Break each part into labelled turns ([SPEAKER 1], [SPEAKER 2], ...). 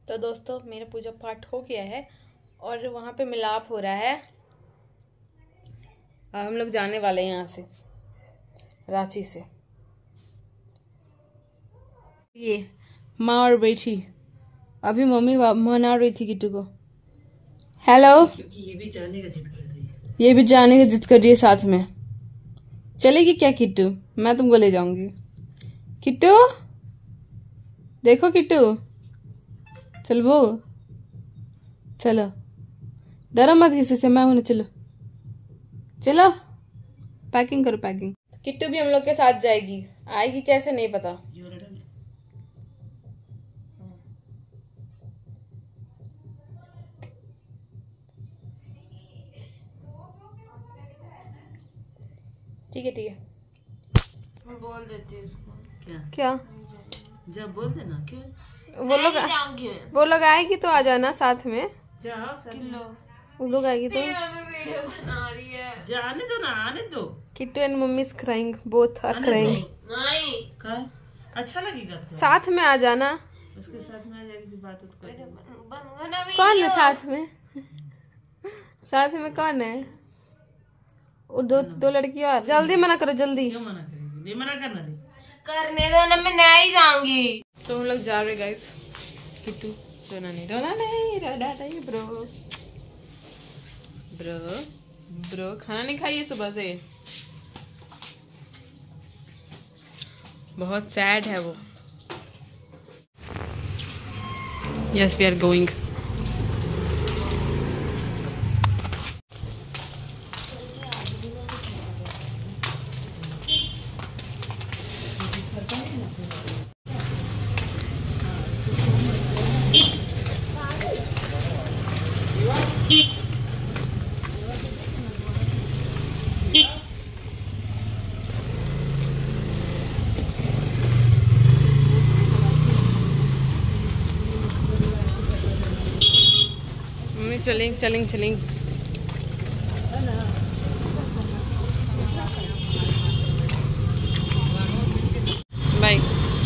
[SPEAKER 1] तो दोस्तों मेरा पूजा पाठ हो गया है और वहाँ पे मिलाप हो रहा है। अब हम लोग जाने वाले हैं यहाँ से, रांची से। ये माँ और बेटी, अभी मम्मी मना रही थी किट्टू को। हेलो,
[SPEAKER 2] ये भी जाने का जिद कर रही है।
[SPEAKER 1] ये भी जाने की जिद कर रही है साथ में। चलेगी क्या किट्टू? मैं तुमको ले जाऊंगी। किट्टू देखो, किट्टू चल वो, चलो डरो मत किसी से, मैं हूं ना। चलो चलो, पैकिंग करो पैकिंग। किट्टू भी हम लोग के साथ जाएगी, आएगी कैसे नहीं पता। ठीक है ठीक है,
[SPEAKER 3] मैं बोल देती हूँ उसको।
[SPEAKER 2] क्या
[SPEAKER 1] क्या
[SPEAKER 2] जब बोल देना। क्यों
[SPEAKER 1] वो लोग आएगी तो आ जाना साथ में।
[SPEAKER 2] जाओ
[SPEAKER 1] वो लोग आएगी तो
[SPEAKER 3] वीडियो बना रही है।
[SPEAKER 2] जाने दो ना, आने दो।
[SPEAKER 1] Kittu and mummy is crying, both are crying.
[SPEAKER 3] नहीं
[SPEAKER 2] क्या अच्छा लगेगा तो
[SPEAKER 1] साथ में आ जाना।
[SPEAKER 2] उसके साथ में आ जाएगी तो बात कर।
[SPEAKER 3] बनवाना
[SPEAKER 1] कौन है साथ में? साथ में कौन है? वो दो लड़की और। जल्दी मना करो जल्दी।
[SPEAKER 2] क्यों मना करेगी? नहीं मना करना नहीं।
[SPEAKER 3] करने दो ना, मैं नहीं जाऊंगी।
[SPEAKER 1] तो हम लोग जा रहे गाइस। किट्टू रोना नहीं, रोना नहीं ब्रो। ब्रो ब्रो खाना नहीं खाई है सुबह से, बहुत सैड है वो। Yes we are going. चलेंगे। बाय।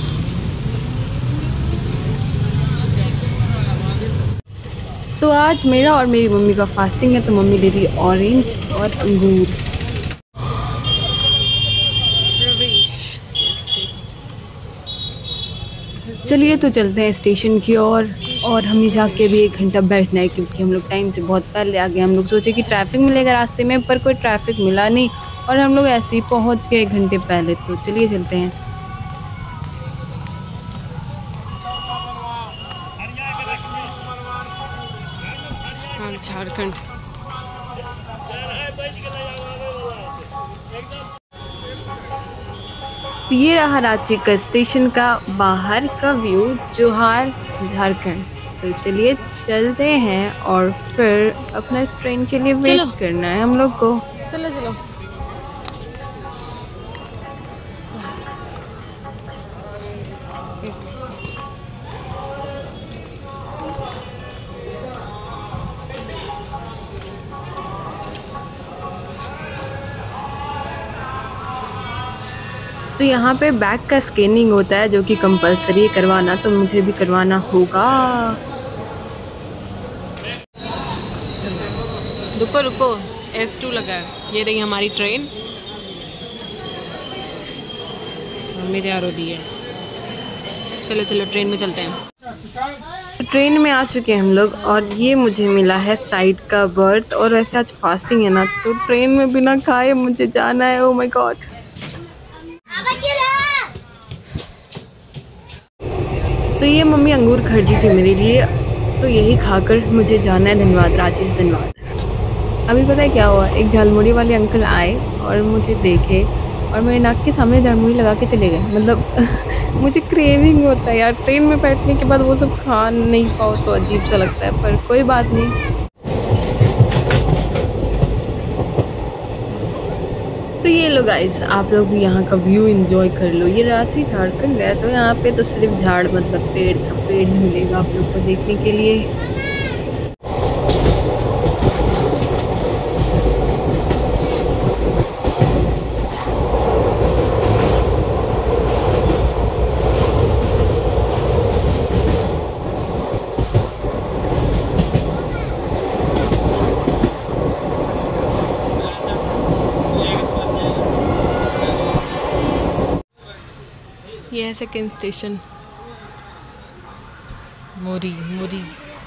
[SPEAKER 1] तो आज मेरा और मेरी मम्मी का फास्टिंग है, तो मम्मी ले रही है ऑरेंज और अंगूर। चलिए तो चलते हैं स्टेशन की ओर। और हमें जाके भी 1 घंटा बैठना है, क्योंकि हम लोग टाइम से बहुत पहले आ गए। हम लोग सोचे कि ट्रैफिक मिलेगा रास्ते में, पर कोई ट्रैफिक मिला नहीं और हम लोग ऐसे ही पहुंच गए 1 घंटे पहले। तो चलिए चलते हैं। हाँ, झारखंड। तो ये रहा रांची का स्टेशन का बाहर का व्यू, जोहार झारखंड। तो चलिए चलते हैं और फिर अपना ट्रेन के लिए वेट करना है हम लोग को। चलो चलो। तो यहाँ पे बैग का स्कैनिंग होता है, जो कि कंपलसरी है करवाना, तो मुझे भी करवाना होगा। रुको S2 लगा है। ये रही हमारी ट्रेन, मम्मी तैयार हो दी है। चलो ट्रेन में चलते हैं। ट्रेन में आ चुके हैं हम लोग और ये मुझे मिला है साइड का बर्थ। और वैसे आज फास्टिंग है ना, तो ट्रेन में बिना खाए मुझे जाना है। Oh my god. तो ये मम्मी अंगूर खरीदी थी मेरे लिए, तो यही खाकर मुझे जाना है धनबाद, रांची से धनबाद। अभी पता है क्या हुआ, एक झालमुड़ी वाले अंकल आए और मुझे देखे और मेरे नाक के सामने झालमुड़ी लगा के चले गए। मतलब मुझे क्रेविंग होता है यार, ट्रेन में बैठने के बाद वो सब खा नहीं पाओ तो अजीब सा लगता है, पर कोई बात नहीं। तो ये लो गाइस, आप लोग भी यहाँ का व्यू एंजॉय कर लो। ये रांची झारखंड है, तो यहाँ पे तो सिर्फ झाड़ मतलब पेड़ ही मिलेगा आप लोग को देखने के लिए। ये है सेकंड स्टेशन मोरी मोरी।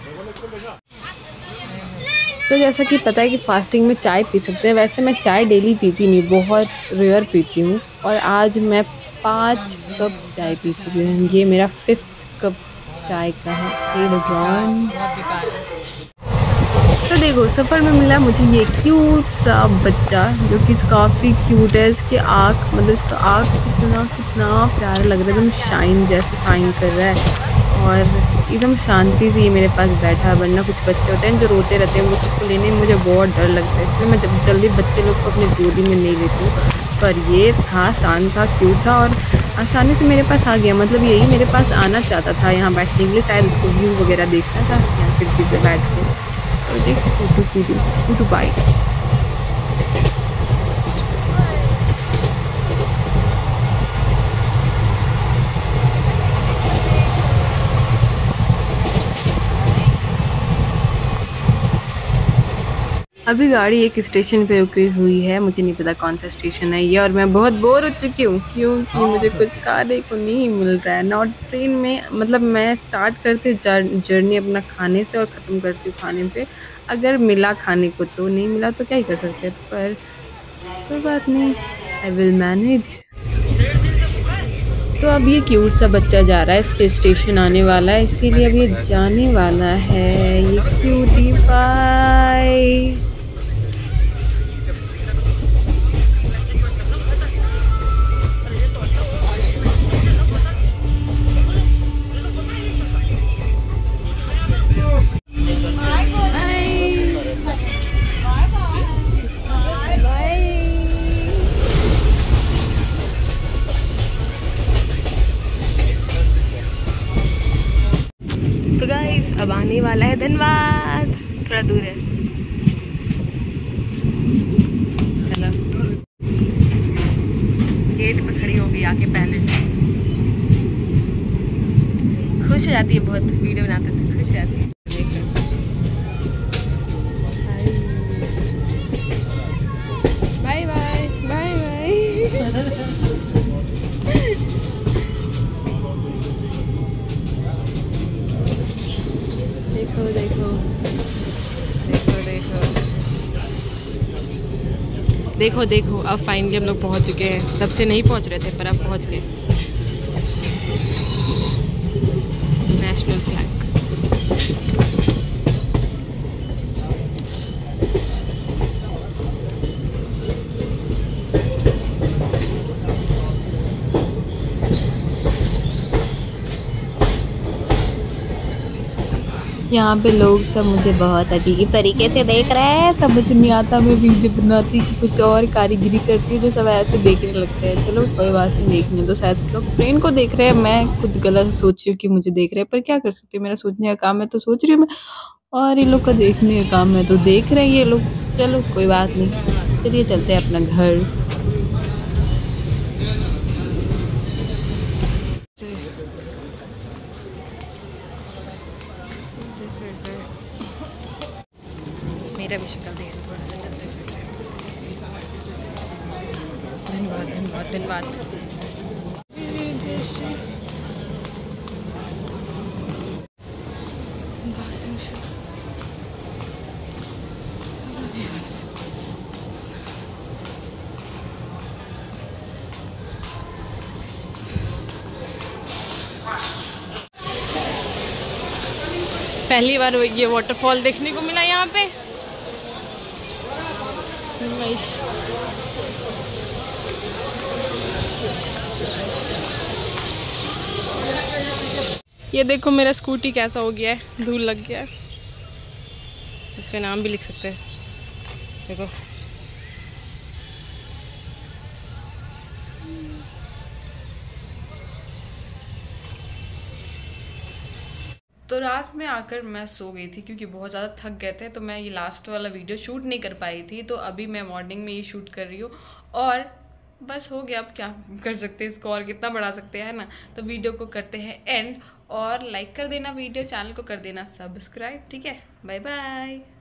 [SPEAKER 1] तो जैसा कि पता है कि फास्टिंग में चाय पी सकते हैं, वैसे मैं चाय डेली पीती नहीं, बहुत रेयर पीती हूँ। और आज मैं 5 कप चाय पी चुकी हूँ। ये मेरा 5th कप चाय का है। हे भगवान, बहुत बेकार है। तो देखो सफ़र में मिला मुझे ये क्यूट सा बच्चा, जो कि काफ़ी क्यूट है। इसकी आँख, मतलब इसका आँख कितना प्यारा लग रहा है, एकदम शाइन जैसे शाइन कर रहा है। और एकदम शांति से ये मेरे पास बैठा है। वरना कुछ बच्चे होते हैं जो रोते रहते हैं, वो सबको लेने में मुझे बहुत डर लगता है, इसलिए मैं जल्दी बच्चे लोग को अपनी गोदी में नहीं लेती हूँ। पर ये था, शांत था, क्यूट था और आसानी से मेरे पास आ गया। मतलब यही मेरे पास आना चाहता था यहाँ बैठने के लिए, शायद इसको व्यू वगैरह देखना था यहाँ खिड़की पे बैठ के। तो देख टूटू बाई। अभी गाड़ी एक स्टेशन पे रुकी हुई है, मुझे नहीं पता कौन सा स्टेशन है ये, और मैं बहुत बोर हो चुकी हूँ क्योंकि मुझे कुछ खाने को नहीं मिल रहा है। नॉट ट्रेन में, मतलब मैं स्टार्ट करती हूँ जर्नी अपना खाने से और ख़त्म करती हूँ खाने पे। अगर मिला खाने को तो, नहीं मिला तो क्या ही कर सकते हैं, पर कोई बात नहीं, आई विल मैनेज। तो अब ये क्यूट सा बच्चा जा रहा है, इसके स्टेशन आने वाला है, इसीलिए अब ये जाने वाला है। ये क्यूटी पाई। तो गाइस अब आने वाला है धनबाद, थोड़ा दूर है। चलो गेट पे खड़ी होगी आके पहले से। खुश हो जाती है बहुत, वीडियो बनाते थे खुश हो जाती है। Bye bye bye bye. देखो देखो देखो देखो देखो देखो, अब फाइनली हम लोग पहुंच चुके हैं। तब से नहीं पहुंच रहे थे पर अब पहुंच गए। National flag. यहाँ पे लोग सब मुझे बहुत अजीब तरीके से देख रहे हैं। समझ नहीं आता, मैं वीडियो बनाती कि कुछ और कारीगरी करती हूँ, जो सब ऐसे देखने लगते हैं। चलो कोई बात नहीं, देखने तो शायद लोग ट्रेन को देख रहे हैं, मैं खुद गलत सोच रही हूँ कि मुझे देख रहे हैं, पर क्या कर सकती हूँ, मेरा सोचने का काम है तो सोच रही हूँ मैं, और ये लोग का देखने का काम है तो देख रहे हैं ये लोग। चलो कोई बात नहीं, चलिए चलते हैं अपना घर। मेरा भी शक्ल देख थोड़ा सा चलते फिरते। धन्यवाद धन्यवाद धन्यवाद। पहली बार ये वाटरफॉल देखने को मिला यहाँ पे। नाइस। ये देखो मेरा स्कूटी कैसा हो गया है, धूल लग गया है। इसमें नाम भी लिख सकते हैं, देखो। तो रात में आकर मैं सो गई थी क्योंकि बहुत ज़्यादा थक गए थे, तो मैं ये लास्ट वाला वीडियो शूट नहीं कर पाई थी। तो अभी मैं मॉर्निंग में ये शूट कर रही हूँ और बस हो गया। अब क्या कर सकते हैं, इसको और कितना बढ़ा सकते हैं, है ना। तो वीडियो को करते हैं एंड, और लाइक कर देना वीडियो, चैनल को कर देना सब्सक्राइब, ठीक है। Bye bye.